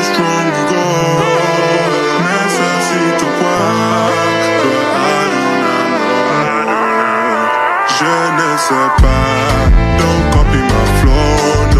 stronger. Necesito quoi, but I don't know. Je ne sais pas, don't copy my flow.